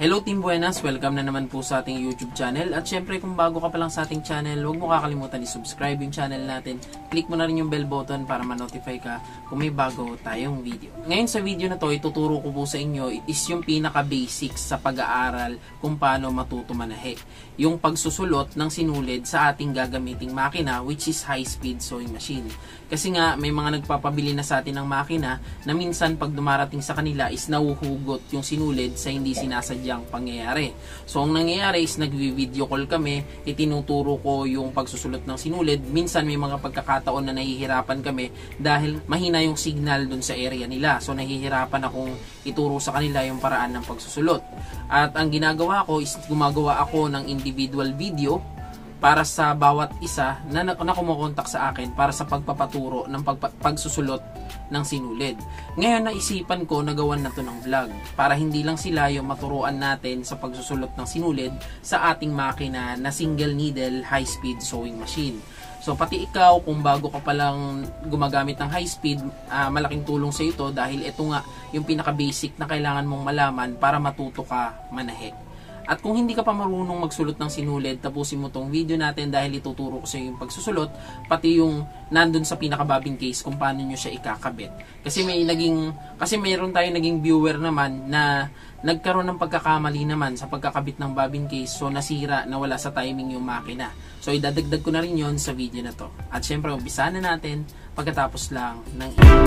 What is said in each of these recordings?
Hello Team Buenas! Welcome na naman po sa ating YouTube channel. At syempre kung bago ka pa lang sa ating channel, huwag mo kakalimutan i-subscribe yung channel natin. Click mo na rin yung bell button para ma-notify ka kung may bago tayong video. Ngayon sa video na to, ituturo ko po sa inyo is yung pinaka-basics sa pag-aaral kung paano matuto manahe. Yung pagsusulot ng sinulid sa ating gagamiting makina, which is high-speed sewing machine. Kasi nga may mga nagpapabili na sa atin ng makina na minsan pag dumarating sa kanila is nauhugot yung sinulid sa hindi sinasadyang pangyayari. So ang nangyayari is nagvi-video call kami, itinuturo ko yung pagsusulot ng sinulid. Minsan may mga pagkakataon na nahihirapan kami dahil mahina yung signal dun sa area nila. So nahihirapan akong ituro sa kanila yung paraan ng pagsusulot. At ang ginagawa ko is gumagawa ako ng individual video para sa bawat isa na kumukontak sa akin para sa pagpapaturo ng pagsusulot ng sinulid. Ngayon naisipan ko na gawan na to ng vlog para hindi lang sila yung maturuan natin sa pagsusulot ng sinulid sa ating makina na single needle high speed sewing machine. So pati ikaw kung bago ka palang gumagamit ng high speed, malaking tulong sa ito dahil ito nga yung pinaka basic na kailangan mong malaman para matuto ka manahe. At kung hindi ka pa marunong magsulot ng sinulid, tapusin mo tong video natin dahil ituturo ko sa iyo yung pagsusulot, pati yung nandun sa pinaka-bobbin case kung paano nyo siya ikakabit. Kasi mayroon tayong naging viewer naman na nagkaroon ng pagkakamali naman sa pagkakabit ng bobbin case, so nasira, nawala sa timing yung makina. So idadagdag ko na rin yon sa video na to. At syempre, umpisahan na natin pagkatapos lang ng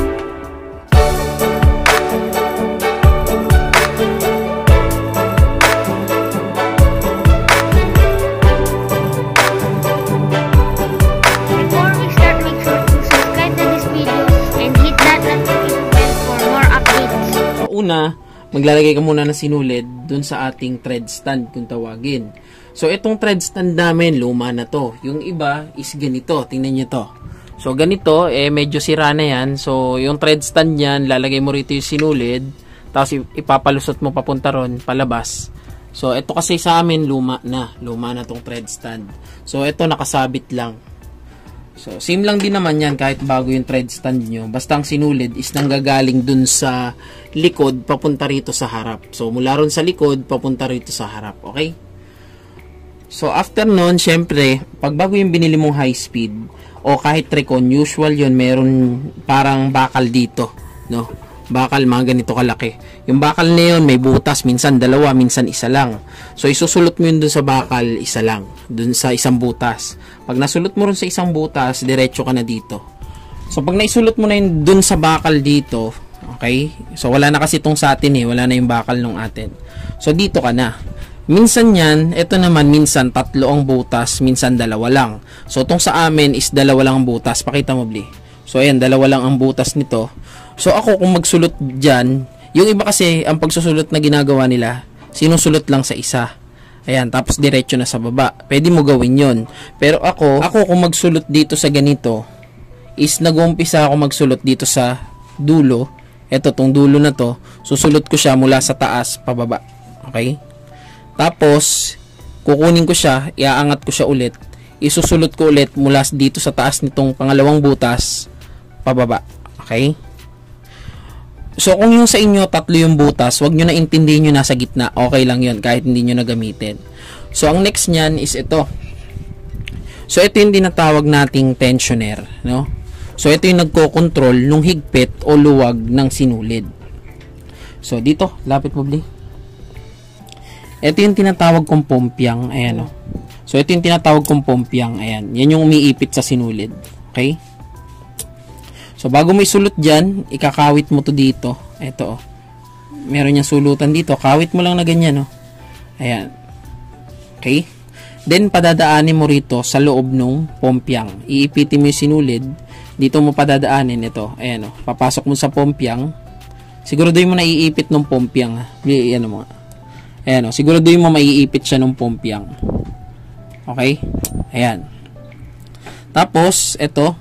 una, maglalagay ka muna ng sinulid dun sa ating thread stand kung tawagin. So, itong thread stand namin, luma na to. Yung iba is ganito. Tingnan nyo to. So, ganito, medyo sira na yan. So, yung thread stand yan, lalagay mo rito yung sinulid. Tapos, ipapalusot mo papunta ron, palabas. So, ito kasi sa amin, luma na. Luma na tong thread stand. So, ito nakasabit lang. So, same lang din naman yan kahit bago yung thread stand nyo. Basta ang sinulid is nanggagaling dun sa likod papunta rito sa harap. So, mula ron sa likod papunta rito sa harap. Okay? So, after nun, syempre, pag bago yung binili mong high speed o kahit recon, usual yun, meron parang bakal dito. No? Bakal, mga ganito kalaki. Yung bakal na yun, may butas, minsan dalawa, minsan isa lang. So, isusulot mo yun dun sa bakal, isa lang. Dun sa isang butas. Pag nasulot mo rin sa isang butas, diretso ka na dito. So, pag naisulot mo na yun dun sa bakal dito, okay? So, wala na kasi itong sa atin wala na yung bakal nung atin. So, dito ka na. Minsan yan, ito naman, minsan tatlo ang butas, minsan dalawa lang. So, itong sa amin is dalawa lang ang butas. Pakita mo, Bli. So, ayan, dalawa lang ang butas nito. So, ako kung magsulot dyan, yung iba kasi, ang pagsusulot na ginagawa nila, sinusulot lang sa isa. Ayan, tapos diretso na sa baba. Pwede mo gawin yon. Pero ako kung magsulot dito sa ganito, is nag-uumpisa ako magsulot dito sa dulo. Ito, tong dulo na to, susulot ko siya mula sa taas, pababa. Okay? Tapos, kukunin ko siya, iaangat ko siya ulit, isusulot ko ulit mula dito sa taas nitong pangalawang butas, pababa. Okay? So, kung yung sa inyo, tatlo yung butas, wag nyo na intindihin nyo nasa gitna. Okay lang yun, kahit hindi nyo na gamitin. So, ang next nyan is ito. So, ito yung tinatawag nating tensioner. No? So, ito yung nagko-control nung higpit o luwag ng sinulid. So, dito, lapit mo, Bli. Ito yung tinatawag kong pompyang. Ayan, o. So, ito yung tinatawag kong pompyang. Ayan. Yan yung umiipit sa sinulid. Okay? So, bago mo isulot dyan, ikakawit mo to dito. Ito, oh. Meron niyang sulutan dito. Kawit mo lang na ganyan, oh. Ayan. Okay? Then, padadaanin mo rito sa loob ng pompyang. Iipitin mo yung sinulid. Dito mo padadaanin ito. Ayan, oh. Papasok mo sa pompyang. Siguraduhin mo na iipit ng pompyang. Ayan, mo. Ayan, oh. Siguraduhin mo maiipit siya ng pompyang. Okay? Ayan. Tapos, ito.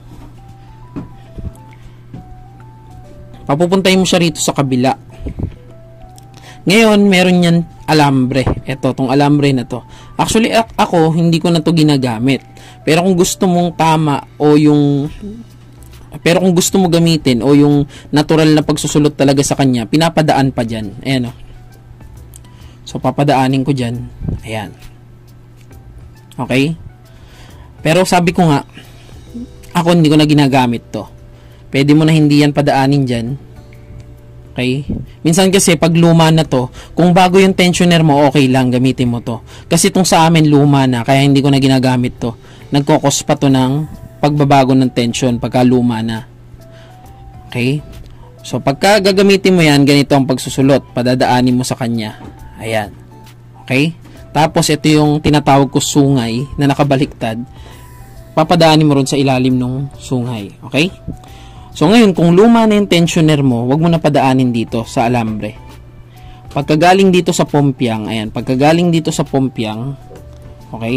Papupuntahin mo siya rito sa kabila. Ngayon, meron yan alambre. Ito, tong alambre na to. Actually, ako, hindi ko na to ginagamit. Pero kung gusto mong tama o yung Pero kung gusto mo gamitin o yung natural na pagsusulot talaga sa kanya, pinapadaan pa dyan. Ayan o. So, papadaanin ko dyan. Ayan. Okay? Pero sabi ko nga, ako hindi ko na ginagamit to. Pwede mo na hindi yan padaanin dyan. Okay? Minsan kasi pag luma na to, kung bago yung tensioner mo, okay lang, gamitin mo to. Kasi itong sa amin luma na, kaya hindi ko na ginagamit to. Nagkokos pa to ng pagbabago ng tension pagka luma na. Okay? So, pagka gagamitin mo yan, ganito ang pagsusulot. Padadaanin mo sa kanya. Ayan. Okay? Tapos, ito yung tinatawag ko sungay na nakabaliktad. Papadaanin mo ron sa ilalim ng sungay. Okay? So, ngayon, kung luma na yung tensioner mo, wag mo na padaanin dito sa alambre. Pagkagaling dito sa pompiang, ayan, pagkagaling dito sa pompiang, okay?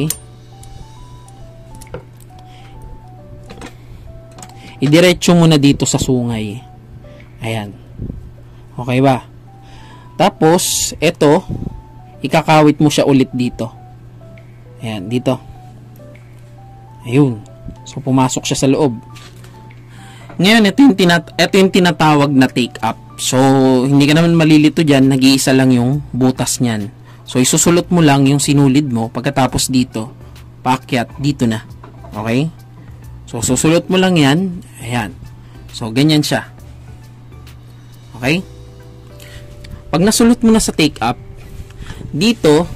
Idiretso mo na dito sa sungay. Ayan. Okay ba? Tapos, ito, ikakawit mo siya ulit dito. Ayan, dito. Ayun. So, pumasok siya sa loob. Ngayon, ito yung tinatawag na take up. So, hindi ka naman malilito dyan, nag-iisa lang yung butas niyan. So, isusulot mo lang yung sinulid mo, pagkatapos dito, paakyat, dito na. Okay? So, susulot mo lang yan. Ayan. So, ganyan siya. Okay? Pag nasulot mo na sa take up, dito,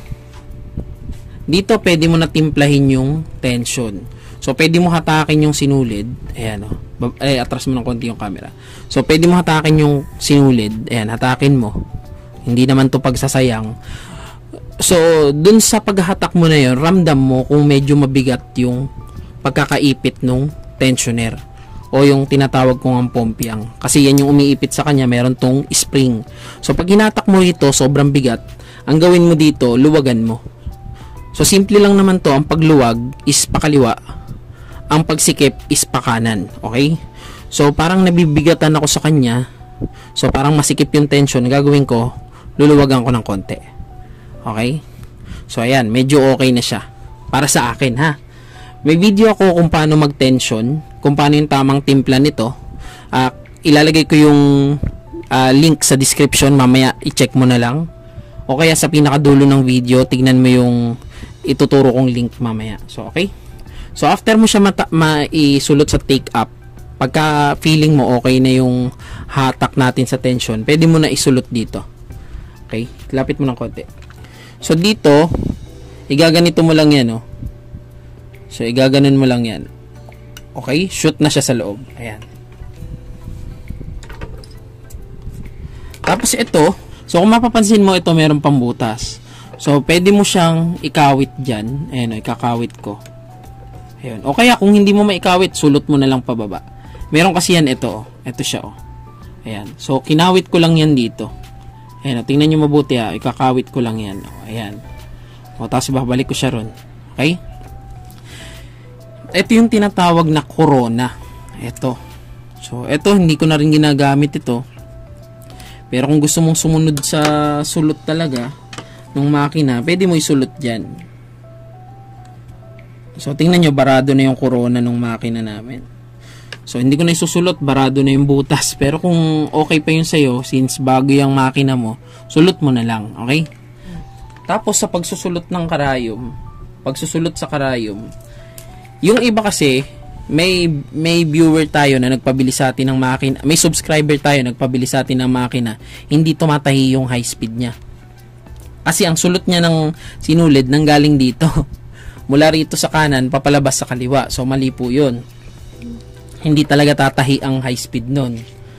pwede mo na timplahin yung tension. So, pwede mo hatakin yung sinulid. Ayan, o. Atras mo ng konti yung camera. So, pwede mo hatakin yung sinulid. Ayan, hatakin mo. Hindi naman to pagsasayang. So, dun sa paghahatak mo na yun, ramdam mo kung medyo mabigat yung pagkakaipit nung tensioner. O yung tinatawag kong ang pompiang. Kasi yan yung umiipit sa kanya, meron tong spring. So, pag hinatak mo ito, sobrang bigat. Ang gawin mo dito, luwagan mo. So, simple lang naman to. Ang pagluwag is pakaliwa. Ang pagsikip is pakanan. Okay? So, parang nabibigatan ako sa kanya. So, parang masikip yung tension. Gagawin ko, luluwagan ko ng konti. Okay? So, ayan. Medyo okay na siya. Para sa akin, ha? May video ako kung paano mag-tension. Kung paano yung tamang timpla nito. Ilalagay ko yung link sa description. Mamaya, i-check mo na lang. O kaya sa pinakadulo ng video, tignan mo yung ituturo kong link mamaya. So, okay? So, after mo siya maisulot sa take up, pagka feeling mo okay na yung hatak natin sa tension, pwede mo na isulot dito. Okay? Lapit mo ng konti. So, dito, igaganito mo lang yan, oh. So, igaganon mo lang yan. Okay? Shoot na siya sa loob. Ayan. Tapos, ito, so, kung mapapansin mo, ito meron pang butas. So, pwede mo siyang ikawit dyan. Ayan, ikakawit ko. Ayun. O kaya kung hindi mo maikawit, sulot mo na lang pababa. Meron kasi yan ito. Ito siya. Oh. Ayan. So, kinawit ko lang yan dito. Ayan. Tingnan nyo mabuti ha. Ikakawit ko lang yan. O, ayan. O, tapos babalik ko siya ron. Okay? Ito yung tinatawag na corona. Ito. So, ito hindi ko na rin ginagamit ito. Pero kung gusto mong sumunod sa sulot talaga ng makina, pwede mo isulot dyan. So, tingnan nyo, barado na yung corona ng makina namin. So, hindi ko na isusulot, barado na yung butas. Pero kung okay pa yun sa'yo, since bago yung makina mo, sulot mo na lang, okay? Tapos, sa pagsusulot ng karayom, pagsusulot sa karayom, yung iba kasi, may viewer tayo na nagpabili sa atin ng makina, may subscriber tayo nagpabili sa atin ng makina, hindi tumatahi yung high speed niya. Kasi ang sulot niya ng sinulid nanggaling dito. Mula rito sa kanan, papalabas sa kaliwa. So, mali po yun. Hindi talaga tatahi ang high speed nun.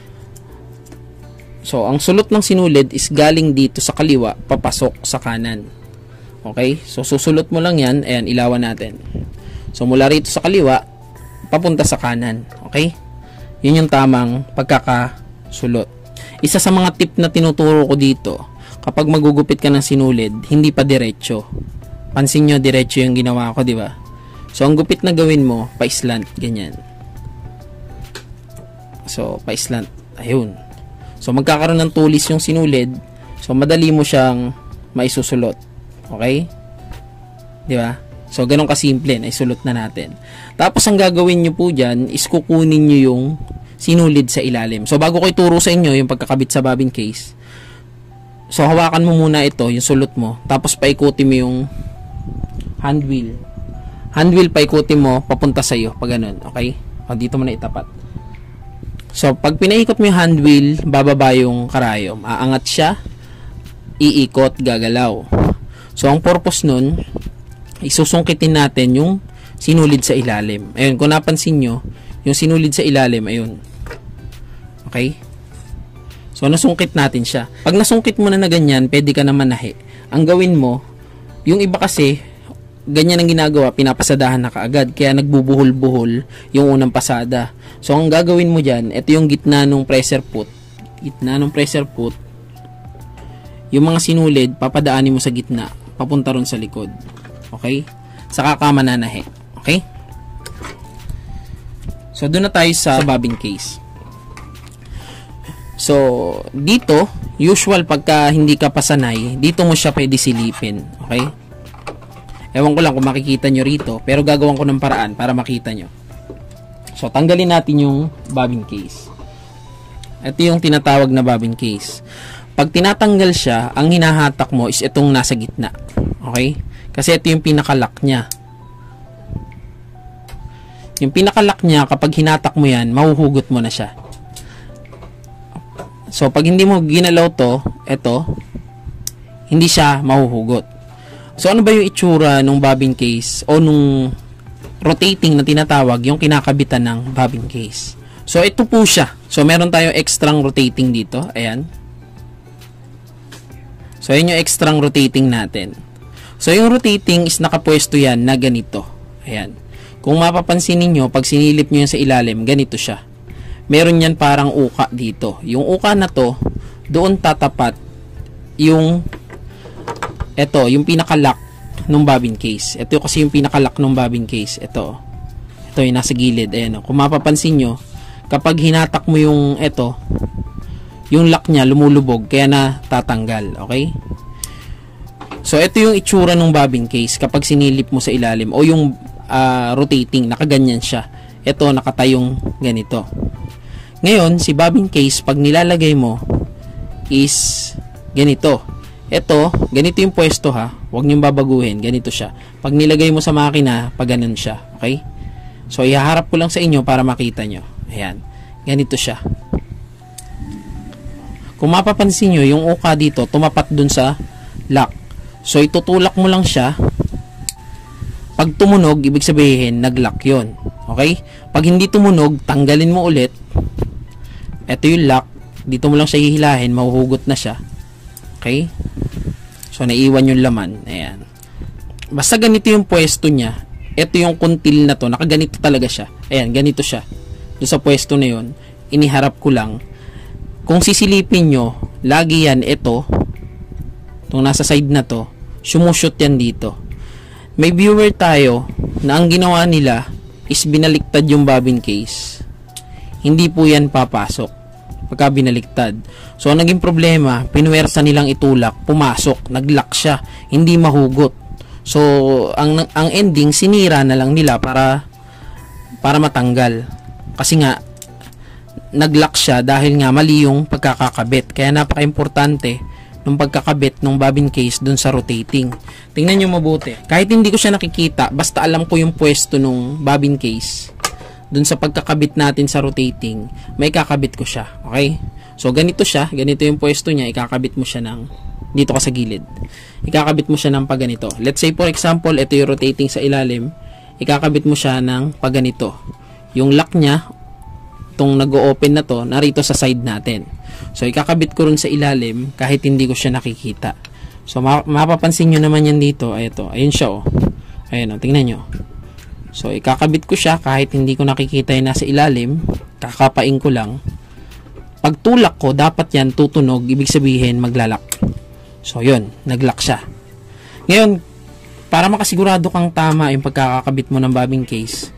So, ang sulot ng sinulid is galing dito sa kaliwa, papasok sa kanan. Okay? So, susulot mo lang yan. Ayan, ilawan natin. So, mula rito sa kaliwa, papunta sa kanan. Okay? Yun yung tamang pagkakasulot. Isa sa mga tip na tinuturo ko dito, kapag magugupit ka ng sinulid, hindi pa diretso. Pansin nyo, diretso yung ginawa ko, di ba? So, ang gupit na gawin mo, pa-slant, ganyan. So, pa-slant. Ayun. So, magkakaroon ng tulis yung sinulid. So, madali mo siyang maisusulot. Okay? Di ba? So, ganun kasimple, naisulot na natin. Tapos, ang gagawin nyo po dyan, is kukunin nyo yung sinulid sa ilalim. So, bago ko ituro sa inyo yung pagkakabit sa bobbin case, So, hawakan mo muna ito, yung sulot mo. Tapos, paikutin mo yung hand wheel. Hand wheel, paikutin mo, papunta sa'yo. Pag ganun, okay? O, dito mo na itapat. So, pag pinaikot mo yung hand wheel, bababa yung karayom. Aangat siya, iikot, gagalaw. So, ang purpose nun, isusungkitin natin yung sinulid sa ilalim. Ayun, kung napansin nyo, yung sinulid sa ilalim, ayun. Okay? So, nasungkit natin siya. Pag nasungkit mo na ganyan, pwede ka naman nahi. Ang gawin mo, yung iba kasi, ganyan ang ginagawa, pinapasadahan na kaagad. Kaya nagbubuhol-buhol yung unang pasada. So, ang gagawin mo dyan, ito yung gitna ng pressure foot. Gitna ng pressure foot. Yung mga sinulid, papadaanin mo sa gitna. Papunta ron sa likod. Okay? Saka ka mananahi. Okay? So, doon na tayo sa bobbin case. So, dito, usual pagka hindi ka pasanay, dito mo siya pwede silipin. Okay? Ewan ko lang kung makikita nyo rito, pero gagawin ko ng paraan para makita nyo. So, tanggalin natin yung bobbin case. Ito yung tinatawag na bobbin case. Pag tinatanggal siya, ang hinahatak mo is itong nasa gitna. Okay? Kasi ito yung pinaka-lock niya. Yung pinaka-lock niya, kapag hinatak mo yan, mahuhugot mo na siya. So, pag hindi mo ginalaw to, ito, hindi siya mahuhugot. So, ano ba yung itsura nung bobbin case o nung rotating na tinatawag, yung kinakabitan ng bobbin case? So, ito po siya. So, meron tayong extrang rotating dito. Ayan. So, yun yung extrang rotating natin. So, yung rotating is nakapwesto yan na ganito. Ayan. Kung mapapansin ninyo, pag sinilip nyo yan sa ilalim, ganito siya. Meron yan parang uka dito. Yung uka na to, doon tatapat yung ito, yung pinaka-lock ng bobbin case. Ito kasi yung pinaka-lock ng bobbin case. Ito yung nasa gilid. Ayan, kung mapapansin nyo, kapag hinatak mo yung ito, yung lock niya lumulubog, kaya na tatanggal. Okay? So, ito yung itsura ng bobbin case kapag sinilip mo sa ilalim o yung rotating, nakaganyan siya. Ito, nakatayong ganito. Ngayon, si bobbin case, pag nilalagay mo, is ganito. Ito, ganito yung pwesto ha. Huwag niyong babaguhin. Ganito siya. Pag nilagay mo sa makina, pag ganun siya. Okay? So, ihaharap ko lang sa inyo para makita nyo. Ayan. Ganito siya. Kung mapapansin nyo, yung uka dito, tumapat dun sa lock. So, itutulak mo lang siya. Pag tumunog, ibig sabihin, nag-lock yun. Okay? Pag hindi tumunog, tanggalin mo ulit. Ito yung lock. Dito mo lang siya hihilahin, mahuhugot na siya. Okay? So, naiwan yung laman. Ayan. Basta ganito yung pwesto niya. Ito yung kuntil na to. Nakaganito talaga siya. Ayan, ganito siya. Doon sa pwesto na yun, iniharap ko lang. Kung sisilipin nyo, lagi yan, ito, itong nasa side na to, sumushoot yan dito. May viewer tayo na ang ginawa nila is binaliktad yung bobbin case. Hindi po yan papasok pagka binaliktad. So, ang naging problema, pinuwersa nilang itulak, pumasok, nag-lock siya, hindi mahugot. So, ang ending, sinira na lang nila para matanggal. Kasi nga, nag-lock siya dahil nga mali yung pagkakakabit. Kaya napaka-importante ng pagkakabit ng bobbin case dun sa rotating. Tingnan nyo mabuti. Kahit hindi ko siya nakikita, basta alam ko yung pwesto ng bobbin case, dun sa pagkakabit natin sa rotating, may kakabit ko siya. Okay? So, ganito siya. Ganito yung pwesto niya. Ikakabit mo siya ng, dito ka sa gilid. Ikakabit mo siya ng paganito. Let's say, for example, ito yung rotating sa ilalim. Ikakabit mo siya ng paganito. Yung lock niya, itong nag-o-open na to, narito sa side natin. So, ikakabit ko rin sa ilalim kahit hindi ko siya nakikita. So, mapapansin nyo naman yan dito. Ay, ito. Ayun siya, oh. Ayun, oh. Tingnan nyo. So, ikakabit ko siya kahit hindi ko nakikita yung nasa ilalim. Kakapain ko lang. Pag tulak ko, dapat yan tutunog. Ibig sabihin, maglalak. So, yun. Naglock siya. Ngayon, para makasigurado kang tama yung pagkakakabit mo ng bobbin case,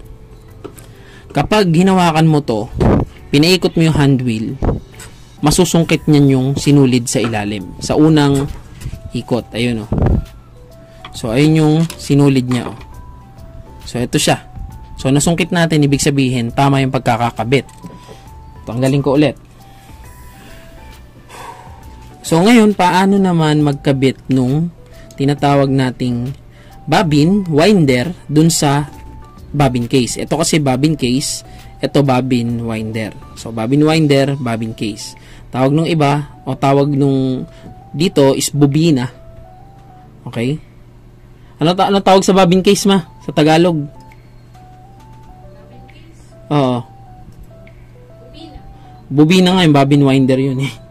kapag hinawakan mo to, pinaikot mo yung hand wheel, masusungkit niyan yung sinulid sa ilalim. Sa unang ikot. Ayun, oh. So, ayun yung sinulid niya, oh. So, ito siya. So, nasungkit natin, ibig sabihin, tama yung pagkakakabit. Tanggalin ko ulit. So, ngayon, paano naman magkabit nung tinatawag nating bobbin, winder, dun sa bobbin case. Ito kasi bobbin case, ito bobbin winder. So, bobbin winder, bobbin case. Tawag nung iba, o tawag nung dito is bobina. Okay? Ano tawag sa bobbin case, ma? Sa Tagalog? Oo. Bobina nga yung bobbin winder yun eh.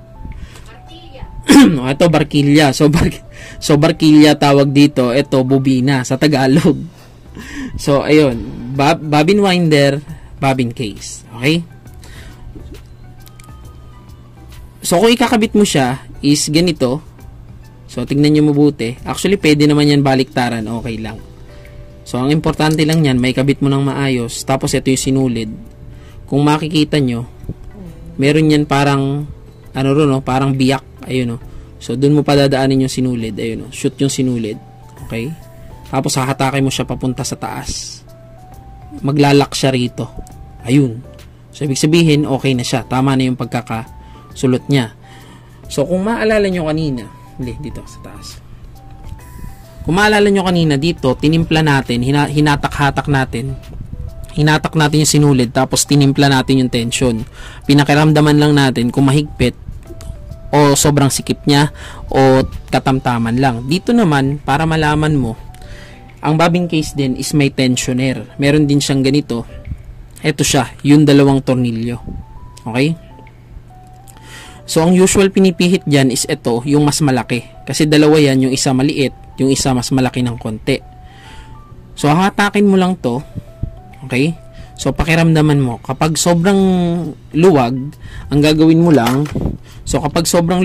Ito barkilya. So barkilya tawag dito. Ito bobina sa Tagalog. So ayun, bobbin winder, bobbin case. Okay? So kung ikakabit mo siya is ganito. So tingnan niyo mabuti. Actually pwede naman yan baliktaran, okay lang. So ang importante lang yan, may kabit mo ng maayos. Tapos ito yung sinulid. Kung makikita nyo, meron yan parang parang biyak. Ayun, so doon mo padadaanin yung sinulid. Ayun, shoot yung sinulid. Okay? Tapos hahatakin mo siya papunta sa taas. Maglalak siya rito. Ayun. So ibig sabihin, okay na siya. Tama na yung pagkakasulot niya. So kung maalala nyo kanina, dito sa taas. Kung maalala nyo kanina dito, tinimpla natin, hinatak-hatak natin. Hinatak natin yung sinulid, tapos tinimpla natin yung tension. Pinakiramdaman lang natin kung mahigpit o sobrang sikip niya o katamtaman lang. Dito naman, para malaman mo, ang bobbin case din is may tensioner. Meron din siyang ganito. Ito siya, yung dalawang tornilyo. Okay? So, ang usual pinipihit dyan is ito, yung mas malaki. Kasi dalawa yan, yung isa maliit, yung isa mas malaki ng konti. So, hatakin mo lang to. Okay? So, pakiramdaman mo. Kapag sobrang luwag, ang gagawin mo lang, kapag sobrang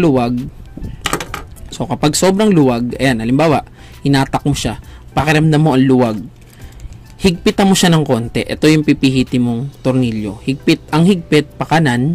luwag, ayan, halimbawa, hinatak mo siya, pakiramdam mo ang luwag, higpitan mo siya ng konti. Ito yung pipihiti mong tornilyo. Ang higpit, pakanan.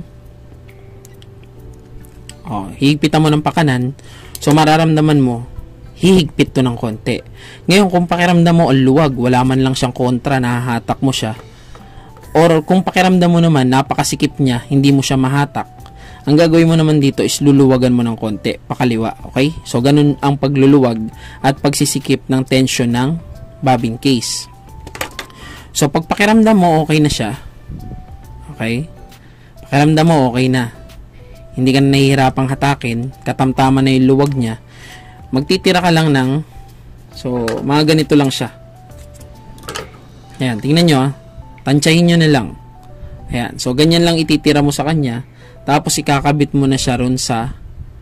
Higpitan mo ng pakanan. So, mararamdaman mo, hihigpit to ng konti. Ngayon, kung pakiramdam mo ang luwag, wala man lang siyang kontra, nahahatak mo siya. Or kung pakiramdam mo naman, napakasikip niya, hindi mo siya mahatak, ang gagawin mo naman dito is luluwagan mo ng konti, pakaliwa. Okay? So, ganun ang pagluluwag at pagsisikip ng tension ng bobbin case. So, pag pakiramdam mo, okay na siya. Okay? Pakiramdam mo, okay na. Hindi ka na nahihirapang hatakin, katamtaman na yung luwag niya. Magtitira ka lang ng, mga ganito lang siya. Ayan, tingnan nyo tansyahin nyo na lang. Ayan, so ganyan lang ititira mo sa kanya. Tapos ikakabit mo na siya ron sa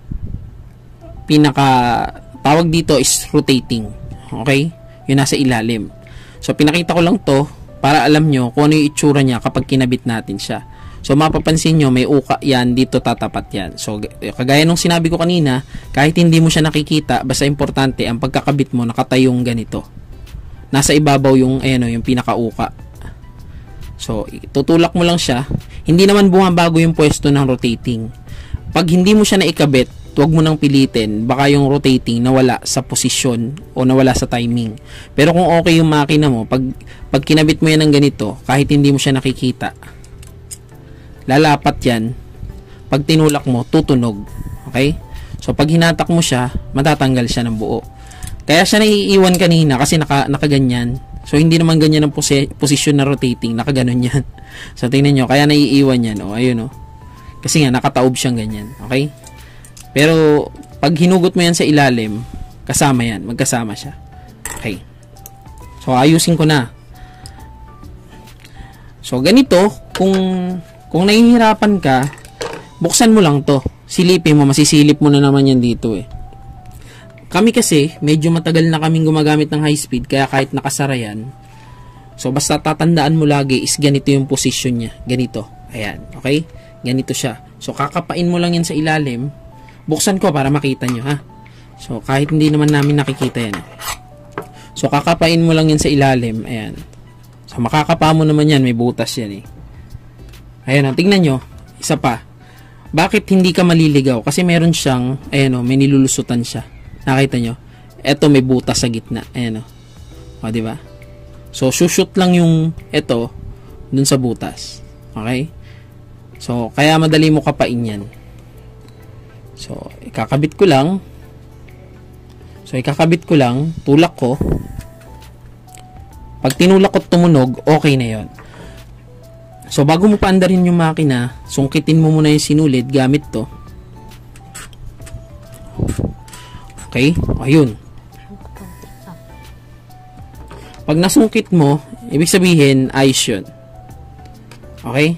tawag dito is rotating. Okay? Yun nasa ilalim. So pinakita ko lang to para alam nyo kung ano yung itsura niya kapag kinabit natin siya. So mapapansin nyo may uka yan, dito tatapat yan. So kagaya nung sinabi ko kanina, kahit hindi mo siya nakikita, basta importante ang pagkakabit mo nakatayong ganito. Nasa ibabaw yung yung pinakauka. So, tutulak mo lang siya. Hindi naman bumabago yung pwesto ng rotating. Pag hindi mo siya naikabit, huwag mo nang pilitin. Baka yung rotating nawala sa posisyon o nawala sa timing. Pero kung okay yung makina mo, pag kinabit mo yan ng ganito, kahit hindi mo siya nakikita, lalapat yan. Pag tinulak mo, tutunog. Okay? So, pag hinatak mo siya, matatanggal siya ng buo. Kaya siya naiiwan kanina kasi nakaganyan. So, hindi naman ganyan ang posisyon na rotating. Nakaganon yan. So, tingnan nyo. Kaya naiiwan yan. Ayun. Kasi nga, nakataob siyang ganyan. Okay? Pero, pag hinugot mo yan sa ilalim, kasama yan. Magkasama siya. Okay. So, ayusin ko na. So, ganito, kung nahihirapan ka, buksan mo lang to. Silipin mo. Masisilip mo na naman yan dito eh. Kami kasi, medyo matagal na kaming gumagamit ng high speed, kaya kahit nakasara yan, so basta tatandaan mo lagi is ganito yung position niya. Ganito. Ayan. Okay? Ganito siya. So, kakapain mo lang yan sa ilalim. Buksan ko para makita nyo, ha? So, kahit hindi naman namin nakikita yan. So, kakapain mo lang yan sa ilalim. Ayan. So, makakapa mo naman yan. May butas yan eh. Ayan. Tingnan nyo. Isa pa. Bakit hindi ka maliligaw? Kasi meron siyang, may nilulusutan siya. Nakita nyo? Ito may butas sa gitna. Ayan o. Diba? So, shoot lang yung ito dun sa butas. Okay? So, kaya madali mo kapain yan. So, ikakabit ko lang. So, ikakabit ko lang, tulak ko. Pag tinulak ko tumunog, okay na yon. So, bago mo paandarin yung makina, sungkitin mo muna yung sinulid gamit to. Okay? Ayun. Pag nasungkit mo, ibig sabihin, ayos yun. Okay?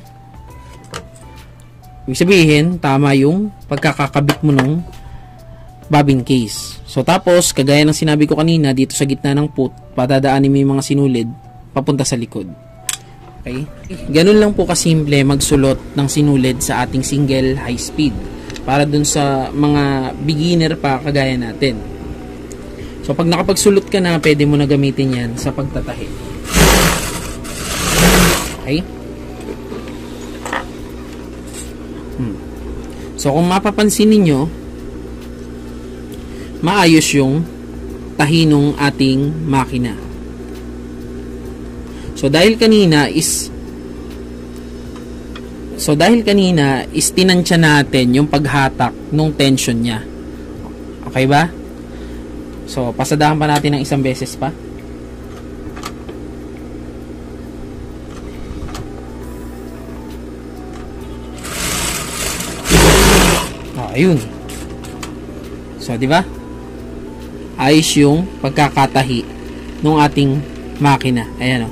Ibig sabihin, tama yung pagkakakabit mo ng bobbin case. So, tapos, kagaya ng sinabi ko kanina, dito sa gitna ng put, patadaanin mo yung mga sinulid, papunta sa likod. Okay? Ganun lang po kasimple magsulot ng sinulid sa ating single high speed. Para dun sa mga beginner pa, kagaya natin. So, pag nakapagsulot ka na, pwede mo na gamitin yan sa pagtatahi. Okay? So, kung mapapansin ninyo, maayos yung tahi ng ating makina. So, dahil kanina is tinansya natin yung paghatak ng tension niya. Okay ba? So, pasadahan pa natin ng isang beses pa. Ayun. So, di ba? Ayos yung pagkakatahi ng ating makina. Ayan o.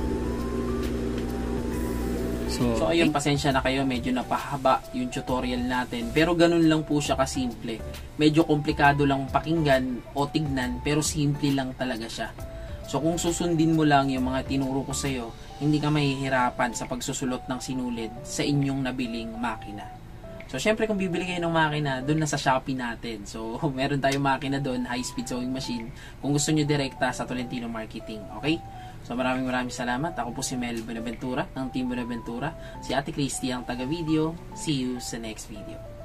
So, ayun, pasensya na kayo. Medyo napahaba yung tutorial natin. Pero ganun lang po siya kasimple. Medyo komplikado lang pakinggan o tignan, pero simple lang talaga siya. So, kung susundin mo lang yung mga tinuro ko sa'yo, hindi ka mahihirapan sa pagsusulot ng sinulid sa inyong nabiling makina. So, syempre kung bibili kayo ng makina, doon na sa Shopee natin. So, meron tayong makina doon, high-speed sewing machine. Kung gusto nyo direkta sa Tolentino Marketing. Okay? So, maraming salamat. Ako po si Mel Buenaventura ng Team Buenaventura. Si Ate Christy ang taga-video. See you sa next video.